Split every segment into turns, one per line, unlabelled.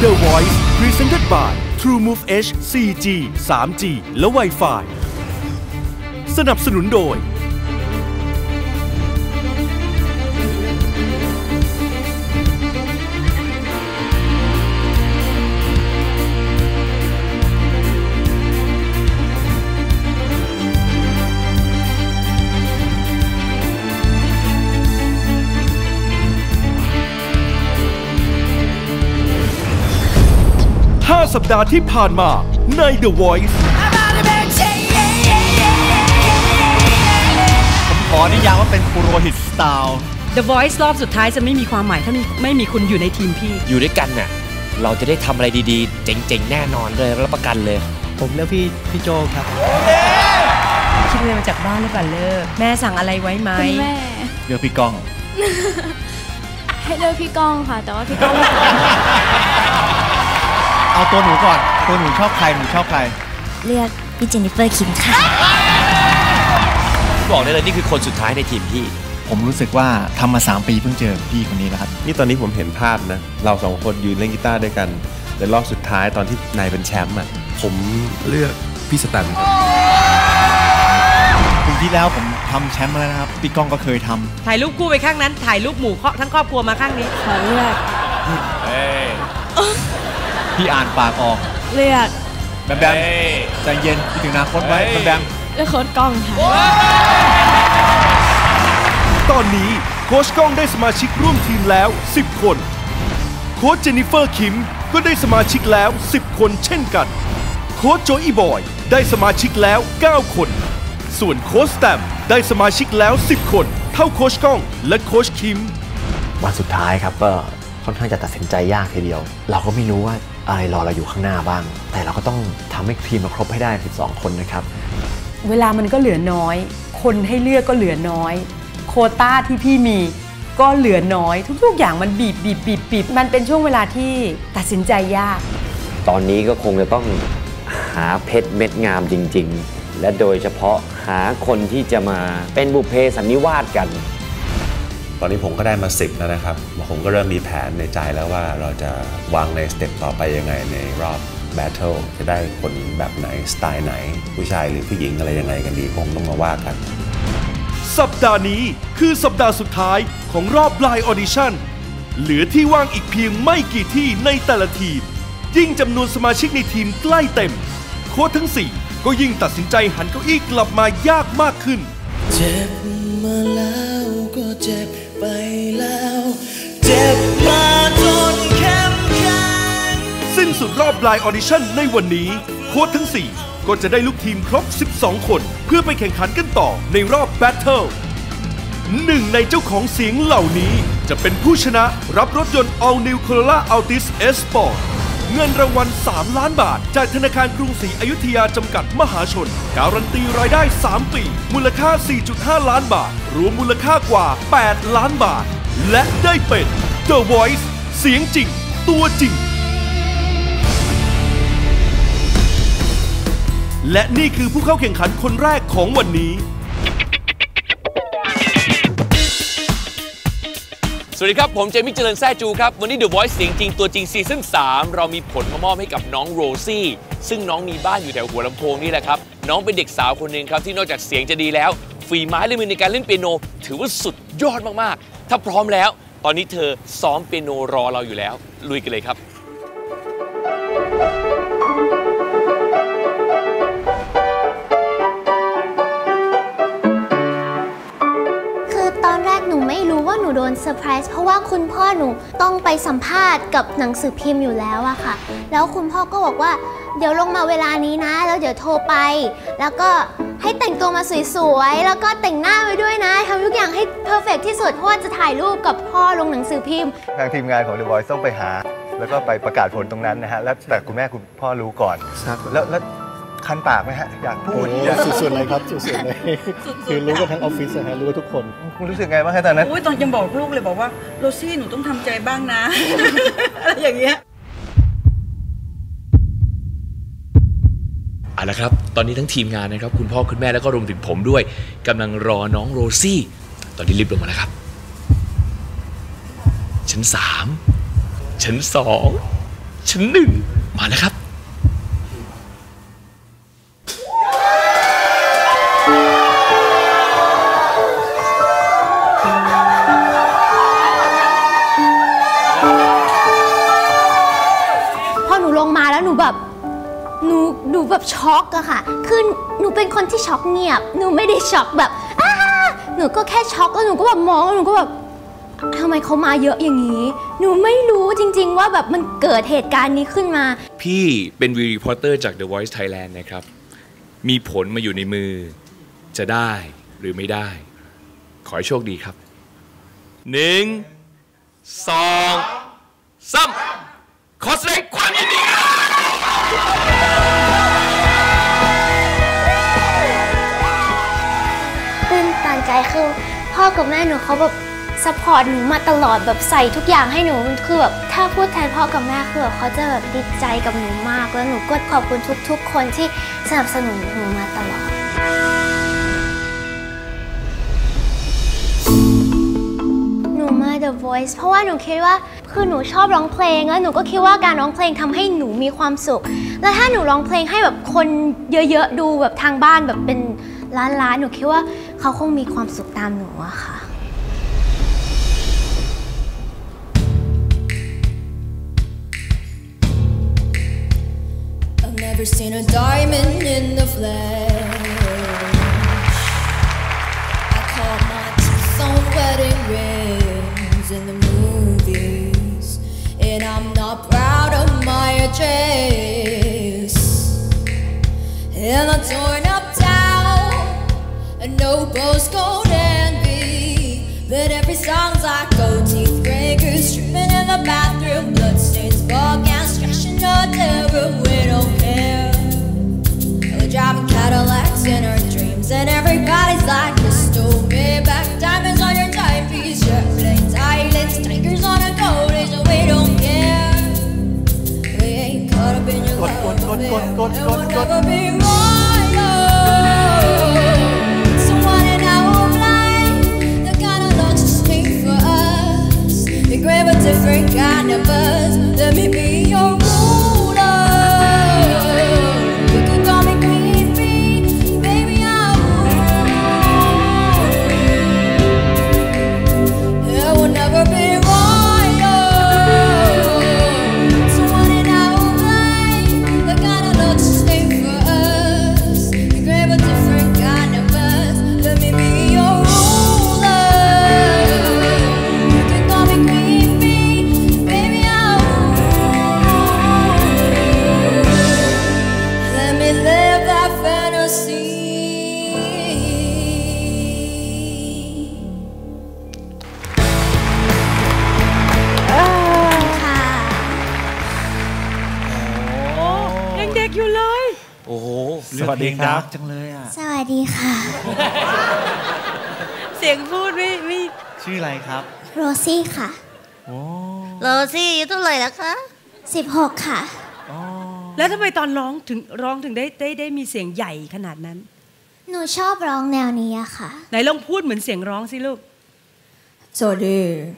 The Voice Presented by TrueMove H 4G 3G และ Wi-Fi สนับสนุนโดย5 สัปดาห์ที่ผ่านมาใน The Voice
ผมขอนิยามว่าเป็นปุโรหิตสไตล์
The Voice รอบสุดท้ายจะไม่มีความหมายถ้าไม่มีคุณอยู่ในทีมพี่
อยู่ด้วยกันน่ะเราจะได้ทำอะไรดีๆเจ๋งๆแน่นอนเลยรับประกันเลย
ผมเลือกพี่โจครับ
คิดเลยมาจากบ้านหรือเปล่าเลิกแม่สั่งอะไรไว้ไหม
คุณแม่
เลือกพี่ก้อง
ให้เลือกพี่ก้องค่ะแต่ว่าพี่ก้อง
เอาตัวหนูก่อนตัวหนูชอบใคร
เลือกพี่เจนนิเฟอร์คิมค่ะ
บอกได้เลยนี่คือคนสุดท้ายในทีมพี่
ผมรู้สึกว่าทำมา3 ปีเพิ่งเจอพี่คนนี้แล้วครับ
นี่ตอนนี้ผมเห็นภาพนะเรา2 คนยืนเล่นกีตาร์ด้วยกันในรอบสุดท้ายตอนที่นายเป็นแชมป์อ่ะผมเลือกพี่สแตนครับ
ปีที่แล้วผมทำแชมป์มาแล้วนะครับพี่ก้องก็เคยทำ
ถ่ายรูปคู่ไปข้างนั้นถ่ายรูปหมู่ทั้งครอบครัวมาข้างนี้
ขอเลือก
พี่อ่านปากออก
เลือก
แบมใจเย็นคิดถึงอนาคตไว้แบม
เลือกโค้ชก้องค่ะ
ตอนนี้โค้ชก้องได้สมาชิกร่วมทีมแล้ว10 คนโค้ชเจนนิเฟอร์คิมก็ได้สมาชิกแล้ว10 คนเช่นกันโค้ชโจอี้บอยได้สมาชิกแล้ว9 คนส่วนโค้ชแตมได้สมาชิกแล้ว10 คนเท่าโค้ชก้องและโค้ชคิม
วันสุดท้ายครับก็ค่อนข้างจะตัดสินใจยากทีเดียวเราก็ไม่รู้ว่าอะไรรอเราอยู่ข้างหน้าบ้างแต่เราก็ต้องทำให้ทีมเราครบให้ได้12 คนนะครับ
เวลามันก็เหลือน้อยคนให้เลือกก็เหลือน้อยโควต้าที่พี่มีก็เหลือน้อยทุกอย่างมันบีบมันเป็นช่วงเวลาที่ตัดสินใจยาก
ตอนนี้ก็คงจะต้องหาเพชรเม็ดงามจริงๆและโดยเฉพาะหาคนที่จะมาเป็นบุพเพสันนิวาสกัน
ตอนนี้ผมก็ได้มา10แล้วนะครับผมก็เริ่มมีแผนในใจแล้วว่าเราจะวางในสเต็ปต่อไปยังไงในรอบแบทเทิลจะได้คนแบบไหนสไตล์ไหนผู้ชายหรือผู้หญิงอะไรยังไงกันดีคงต้องมาว่ากัน
สัปดาห์นี้คือสัปดาห์สุดท้ายของรอบ Blind Audition เหลือที่ว่างอีกเพียงไม่กี่ที่ในแต่ละทีมยิ่งจำนวนสมาชิกในทีมใกล้เต็มโค้ชทั้ง4ก็ยิ่งตัดสินใจหันเก้าอี้กลับมายากมากขึ้น
เจ็บมาแล้วก็เจ็บไปแล้วเจ็บมาจนเข้มแข็ง
สิ้นสุดรอบ Blind Audition ในวันนี้โค้ชทั้ง4ก็จะได้ลูกทีมครบ12 คนเพื่อไปแข่งขันกันต่อในรอบ Battle หนึ่งในเจ้าของเสียงเหล่านี้จะเป็นผู้ชนะรับรถยนต์ All New Corolla Altis S Sport เงินรางวัล3 ล้านบาทจากธนาคารกรุงศรีอยุธยาจำกัดมหาชนการันตีรายได้3 ปีมูลค่า 4.5 ล้านบาทรวมมูลค่ากว่า8 ล้านบาทและได้เป็น The Voice เสียงจริงตัวจริงและนี่คือผู้เข้าแข่งขันคนแรกของวันนี้
สวัสดีครับผมเจมี่เจริญแซ่จูครับวันนี้ The Voice เสียงจริงตัวจริงซีซั่น3เรามีผลมามอบให้กับน้องโรซี่ซึ่งน้องมีบ้านอยู่แถวหัวลำโพงนี่แหละครับน้องเป็นเด็กสาวคนหนึ่งครับที่นอกจากเสียงจะดีแล้วฝีไม้ลายมือในการเล่นเปียโนถือว่าสุดยอดมากๆถ้าพร้อมแล้วตอนนี้เธอซ้อมเปียโนรอเราอยู่แล้วลุยกันเลยครับ
หนูไม่รู้ว่าหนูโดนเซอร์ไพรส์เพราะว่าคุณพ่อหนูต้องไปสัมภาษณ์กับหนังสือพิมพ์อยู่แล้วอะค่ะแล้วคุณพ่อก็บอกว่าเดี๋ยวลงมาเวลานี้นะแล้วเดี๋ยวโทรไปแล้วก็ให้แต่งตัวมาสวยๆแล้วก็แต่งหน้าไว้ด้วยนะทำทุกอย่างให้เพอร์เฟกต์ที่สุดเพราะว่าจะถ่ายรูปกับพ่อลงหนังสือพิมพ์
ทางทีมงานของ The Voice ต้องไปหาแล้วก็ไปประกาศผลตรงนั้นนะฮะแล้วแต่คุณแม่คุณพ่อรู้ก่อนแล้วคันปากไหมฮะอยากพูด
สุดๆเลยครับสุดๆเลยคือรู้กันทั้งออฟฟิศนะฮะรู้กันทุกคน
คุณรู้สึกไงบ้างฮะตอนนั้น
ตอนยังบอกลูกเลยบอกว่าโรซี่หนูต้องทำใจบ้างนะอะไรอย่างเงี้ย
เอาละครับตอนนี้ทั้งทีมงานนะครับคุณพ่อคุณแม่แล้วก็รวมถึงผมด้วยกำลังรอน้องโรซี่ตอนนี้รีบลงมาแล้วครับชั้น3ชั้น2 ชั้นหนึ่งมาแล้วครับ
พอหนูลงมาแล้วหนูแบบช็อกอะค่ะคือหนูเป็นคนที่ช็อกเงียบหนูไม่ได้ช็อกแบบหนูก็แค่ช็อกแล้วหนูก็แบบมองแล้วหนูก็แบบทำไมเขามาเยอะอย่างนี้หนูไม่รู้จริงๆว่าแบบมันเกิดเหตุการณ์นี้ขึ้นมา
พี่เป็นวีรีพอร์เตอร์จาก The Voice Thailand นะครับมีผลมาอยู่ในมือจะได้หรือไม่ได้ขอให้โชคดีครับ1 2 3ขอแสดงความยินดี
ตื่นตันใจคือพ่อกับแม่หนูเขาแบบซัพพอร์ตหนูมาตลอดแบบใส่ทุกอย่างให้หนูคือแบบถ้าพูดแทนพ่อกับแม่คือแบบเขาจะแบบดีใจกับหนูมากแล้วหนูก็ขอบคุณทุกๆคนที่สนับสนุนหนูมาตลอดหนูมา The Voice เพราะว่าหนูคิดว่าคือหนูชอบร้องเพลงแล้วหนูก็คิดว่าการร้องเพลงทำให้หนูมีความสุขแล้วถ้าหนูร้องเพลงให้แบบคนเยอะๆดูแบบทางบ้านแบบเป็นล้านๆหนูคิดว่าเขาคงมีความสุขตามหนูอะค่ะ
Never seen a diamond in the flesh. I caught my teeth on wedding rings in the movies, and I'm not proud of my address. And I'm torn up town, and no postcode envy. But every song's like gold teeth breakers, tripping in the bathroom, bloodstains, ball gowns, trashing the terror. We don't care. We're driving Cadillacs in our dreams, and everybody's like, crystal Maybach, diamonds on your timepiece, your blades, eyelids, tigers on a gold age, and we don't care. We ain't caught up in your love, and we'll never be royal. Someone in our life, the kind of love just made for us. We grab a different kind of buzz. Let me be your ruler. You can call me Queen Bee, baby, I'm yeah, we'll never be royal. Someone in our life, the kind of love just made for us. We grab a different kind of buzz. Let me be your ruler. You can call me Queen Bee, baby, I'm let me live that fantasy.
ยังเด็กอยู่เลย
โอ้โห
สวัสดีครับจังเลยอ่ะ
สวัสดีค่ะ
เสียงพูดไม่
ชื่ออะไรครับ
โรซี่ค่ะ
โอ้
โรซี่อายุเท่าไหร่แล้วคะ
16 ค่ะ
แล้วทำไมตอนร้องถึงได้มีเสียงใหญ่ขนาดนั้น
หนูชอบร้องแนวนี้อะค่ะ
ไหนลองพูดเหมือนเสียงร้องสิลูก
สวัสดี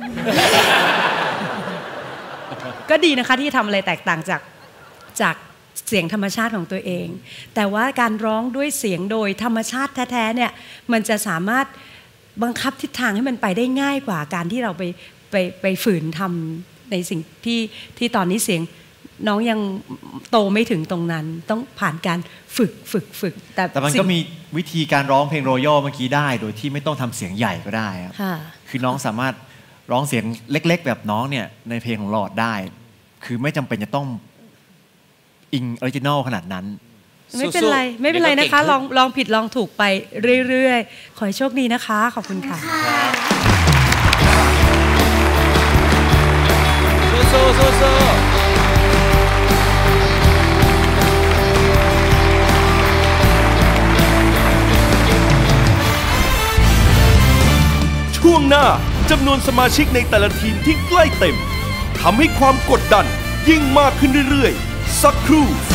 ก็ดีนะคะที่ทำอะไรแตกต่างจากเสียงธรรมชาติของตัวเอง แต่ว่าการร้องด้วยเสียงโดยธรรมชาติแท้ๆเนี่ยมันจะสามารถบังคับทิศทางให้มันไปได้ง่ายกว่าการที่เราไปฝืนทำในสิ่งที่ตอนนี้เสียงน้องยังโตไม่ถึงตรงนั้นต้องผ่านการฝึก
แต่มันก็มีวิธีการร้องเพลงรอยัลเมื่อกี้ได้โดยที่ไม่ต้องทำเสียงใหญ่ก็ได้ครับคือน้องสามารถร้องเสียงเล็กๆแบบน้องเนี่ยในเพลงของหลอดได้คือไม่จำเป็นจะต้องอิงออริจินอลขนาดนั้น
ไม่เป็นไรนะคะลองผิดลองถูกไปเรื่อยๆขอให้โชคดีนะคะขอบคุณค่ะ
โซ
ช่วงหน้าจำนวนสมาชิกในแต่ละทีมที่ใกล้เต็มทำให้ความกดดันยิ่งมากขึ้นเรื่อยๆสักครู่